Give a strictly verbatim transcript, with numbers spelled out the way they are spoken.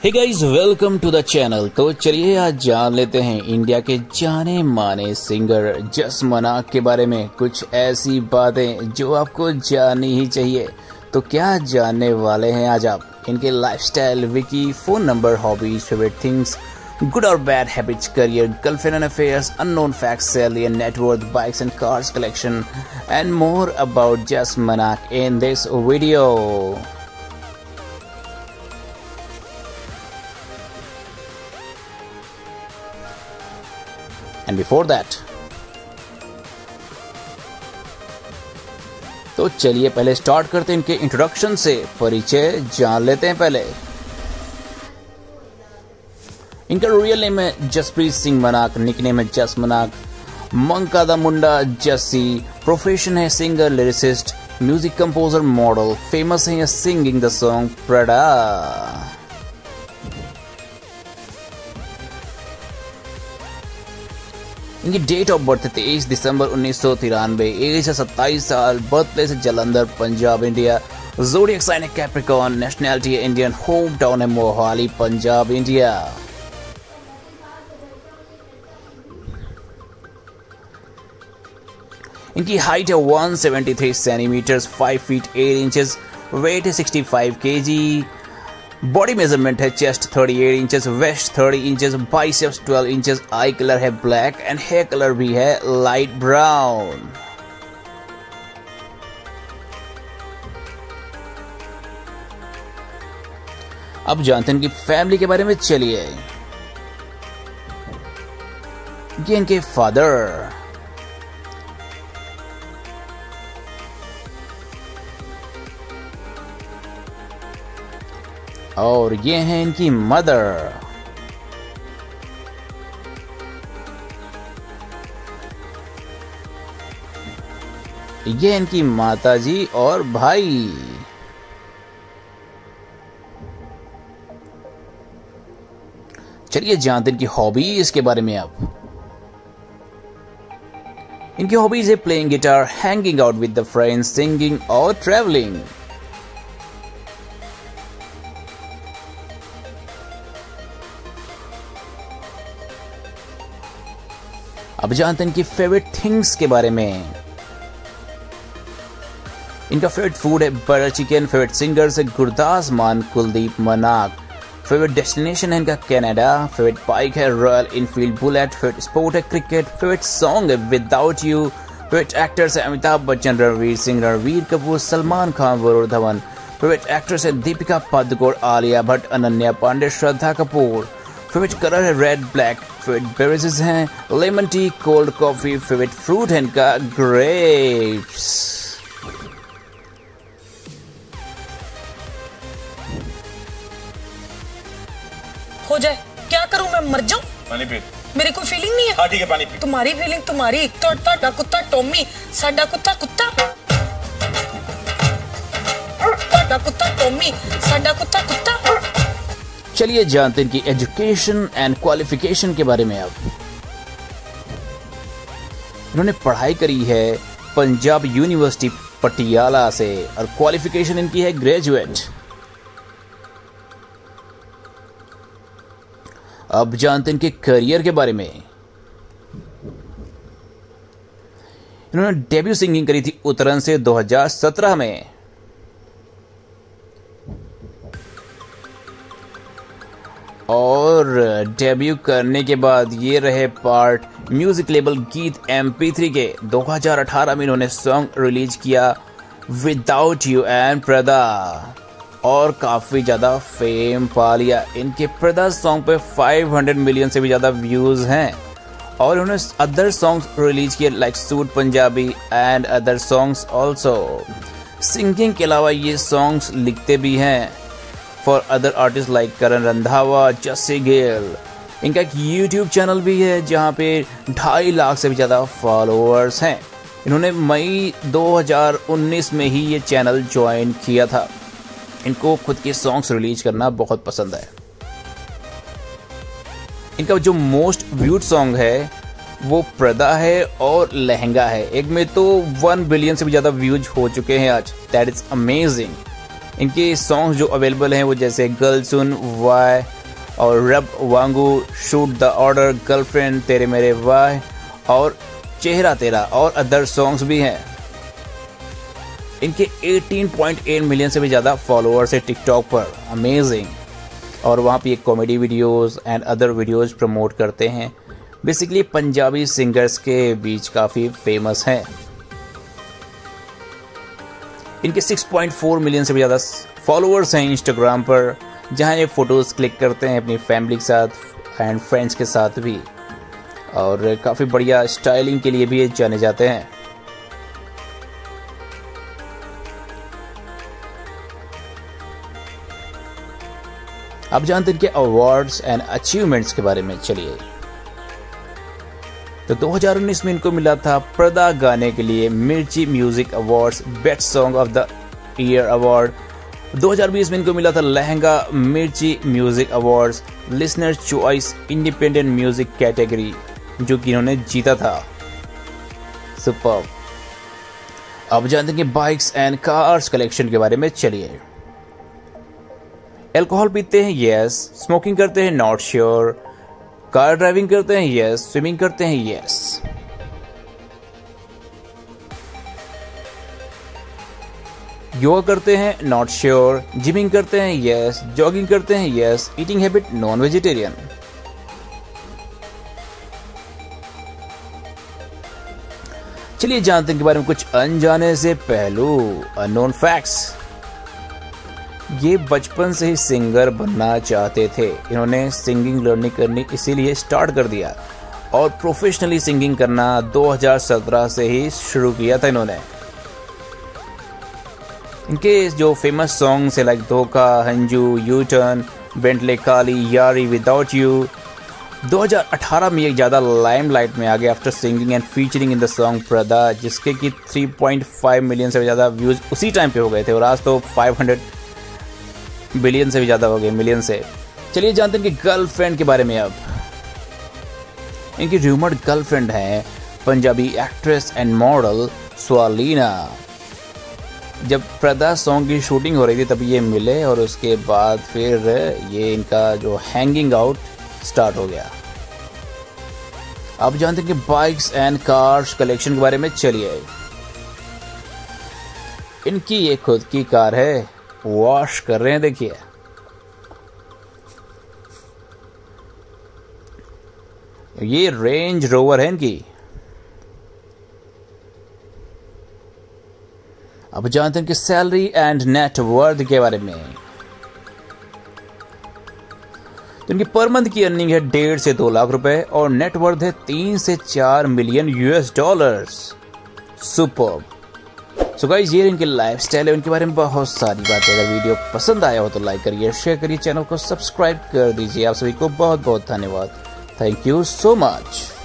Hey guys, welcome to the channel. तो चलिए आज जान लेते हैं इंडिया के जाने माने सिंगर जस मनाक के बारे में कुछ ऐसी बातें जो आपको जाननी ही चाहिए। तो क्या जानने वाले हैं आज आप? इनके lifestyle, wiki, phone number, hobbies, favourite things, good और bad habits, career, girlfriend and affairs, unknown facts, salary and net worth, bikes and cars collection and more about Jass Manak in this video. And before that, तो चलिए पहले start करते हैं इनके introduction से। परिचय जान लेते हैं पहले। इनका रियल नेम है जसप्रीत सिंह मनाक, निकनेम है जस मनाक, मंका दा मुंडा जस्सी। प्रोफेशन है singer, lyricist, music composer, model. Famous है सिंगिंग द सॉन्ग प्रडा। इनकी डेट ऑफ बर्थ तेईस दिसंबर उन्नीस सौ तिरानवे, एज है सत्ताईस साल, बर्थ प्लेस है Jalandhar Punjab India, zodiac sign है कैप्रिकॉर्न, नेशनैलिटी है इंडियन, होम टाउन है मोहाली पंजाब इंडिया। इनकी हाइट है एक सौ तिहत्तर सेंटीमीटर, पाँच फीट आठ इंचेस, वेट है पैंसठ केजी। बॉडी मेजरमेंट है चेस्ट अड़तीस इंचेस, वेस्ट तीस इंचेस, बाइसेप्स बारह इंचेस, आई कलर है ब्लैक एंड हेयर कलर भी है लाइट ब्राउन। अब जानते हैं इनकी फैमिली के बारे में। चलिए, ये इनके फादर, और ये हैं इनकी मदर। ये इनकी माताजी और भाई। चलिए जानते हैं इनकी हॉबीज के बारे में। अब इनकी हॉबीज है playing guitar, hanging out with the friends, singing और ट्रैवलिंग। अब जानते हैं इनकी फेवरेट थिंग्स के बारे में। इनका फेवरेट फूड है बटर चिकन, फेवरेट सिंगर्स है गुरदास मान, कुलदीप मनाक। फेवरेट डेस्टिनेशन है इनका कनाडा, फेवरेट बाइक है Royal Enfield Bullet, favourite sport है क्रिकेट, फेवरेट सॉन्ग है विदाउट यू, फेवरेट एक्टर्स है अमिताभ बच्चन, रणवीर सिंह, रणवीर कपूर, सलमान खान, वरुण धवन। फेवरेट एक्ट्रेस है दीपिका पादुकोण, आलिया भट्ट, अनन्या पांडे, श्रद्धा कपूर। फेवरेट कलर है रेड ब्लैक। फेवरेट बेवरेजेस हैं lemon T, cold coffee. Favourite fruit है इनका ग्रेप्स। हो जाए क्या करूं, मैं मर जाऊं? पानी पी। मेरी कोई फीलिंग नहीं है। हाँ ठीक है, पानी पी। तुम्हारी फीलिंग तुम्हारी। तो ताड़ा कुत्ता टॉमी, साडा कुत्ता कुत्ता। ताड़ा कुत्ता टॉमी, साडा कुत्ता कुत्ता। चलिए जानते हैं इनकी एजुकेशन एंड क्वालिफिकेशन के बारे में। अब इन्होंने पढ़ाई करी है पंजाब यूनिवर्सिटी पटियाला से और क्वालिफिकेशन इनकी है ग्रेजुएट। अब जानते हैं इनके करियर के बारे में। इन्होंने डेब्यू सिंगिंग करी थी उतरन से दो हज़ार सत्रह में। और डेब्यू करने के बाद ये रहे part music label Geet M P three के। दो हज़ार अठारह में इन्होंने सॉन्ग रिलीज किया विदाउट यू एंड प्रदा और काफी ज्यादा फेम पा लिया। इनके प्रदा सॉन्ग पे पाँच सौ मिलियन से भी ज्यादा व्यूज हैं। और उन्होंने अदर सॉन्ग्स रिलीज किए like suit Punjabi and other songs also. Singing के अलावा ये सॉन्ग्स लिखते भी हैं for other artist like Karan Randhawa, Jassi Gill. इनका एक यूट्यूब चैनल भी है जहां पे ढाई लाख से भी ज़्यादा फॉलोअर्स हैं। इन्होंने मई दो हज़ार उन्नीस में ही ये चैनल ज्वाइन किया था। इनको खुद के सॉन्ग्स रिलीज करना बहुत पसंद है। इनका जो मोस्ट व्यूड सॉन्ग है वो प्रदा है और लहंगा है। एक में तो वन बिलियन से भी ज़्यादा व्यूज हो चुके हैं आज। That is amazing. इनके सॉन्ग्स जो अवेलेबल हैं वो जैसे गर्ल सुन, वाई और रब वांगू, शूट द ऑर्डर, गर्लफ्रेंड, तेरे मेरे वाई और चेहरा तेरा और अदर सॉन्ग्स भी हैं। इनके अठारह पॉइंट आठ मिलियन से भी ज़्यादा फॉलोअर्स है टिकटॉक पर, अमेजिंग। और वहाँ पे comedy videos and other videos promote करते हैं। बेसिकली पंजाबी सिंगर्स के बीच काफ़ी फेमस हैं। इनके छह पॉइंट चार मिलियन से भी ज़्यादा फॉलोअर्स हैं इंस्टाग्राम पर, जहाँ ये फ़ोटोज़ क्लिक करते हैं अपनी फैमिली के साथ एंड फ्रेंड्स के साथ भी, और काफ़ी बढ़िया स्टाइलिंग के लिए भी ये जाने जाते हैं। अब जानते हैं कि अवार्ड्स एंड अचीवमेंट्स के बारे में। चलिए, तो दो हज़ार उन्नीस में इनको मिला था पर्दा गाने के लिए Mirchi music awards best song of the year award. दो हज़ार बीस में इनको मिला था Lehanga Mirchi music awards listener choice independent music category, जो कि इन्होंने जीता था। सुपर। अब जानते हैं कि बाइक्स एंड कार्स कलेक्शन के बारे में। चलिए, अल्कोहल पीते हैं, यस। स्मोकिंग करते हैं, नॉट श्योर। कार ड्राइविंग करते हैं, यस। स्विमिंग करते हैं, यस। योगा करते हैं, नॉट श्योर। जिमिंग करते हैं, यस। जॉगिंग करते हैं, yes. Eating habit, non vegetarian. चलिए जानते हैं के बारे में कुछ अनजाने से पहलू, अननोन फैक्ट्स। ये बचपन से ही सिंगर बनना चाहते थे। इन्होंने सिंगिंग लर्निंग करनी इसीलिए स्टार्ट कर दिया और प्रोफेशनली सिंगिंग करना दो हज़ार सत्रह से ही शुरू किया था इन्होंने। इनके जो फेमस सॉन्ग्स है like Dhokha, Hanju, U turn, Bentley Kaali, Yaari, without you, दो हज़ार अठारह में एक ज़्यादा लाइमलाइट में आ गया after singing and featuring in the song Pardaa, जिसके कि तीन पॉइंट पाँच मिलियन से ज़्यादा व्यूज़ उसी टाइम पे हो गए थे, और आज तो पाँच सौ बिलियन से भी ज़्यादा हो गए, मिलियन से। चलिए जानते हैं कि गर्लफ्रेंड के बारे में। अब इनकी रूमर्ड गर्लफ्रेंड है Punjabi actress and model Swaalina. जब पर्दा सॉन्ग की शूटिंग हो रही थी तब ये मिले और उसके बाद फिर ये इनका जो हैंगिंग आउट स्टार्ट हो गया। अब जानते हैं कि बाइक्स एंड कार्स कलेक्शन के बारे में। चलिए, इनकी ये खुद की कार है, वॉश कर रहे हैं, देखिए। ये रेंज रोवर है इनकी। अब जानते हैं कि सैलरी एंड नेटवर्थ के बारे में। तो इनकी पर मंथ की अर्निंग है डेढ़ से दो लाख रुपए और नेटवर्थ है तीन से चार million US dollars. Super. So guys, ये इनके लाइफस्टाइल है, उनके बारे में बहुत सारी बातें। अगर वीडियो पसंद आया हो तो लाइक करिए, शेयर करिए, चैनल को सब्सक्राइब कर दीजिए। आप सभी को बहुत बहुत धन्यवाद। Thank you so much.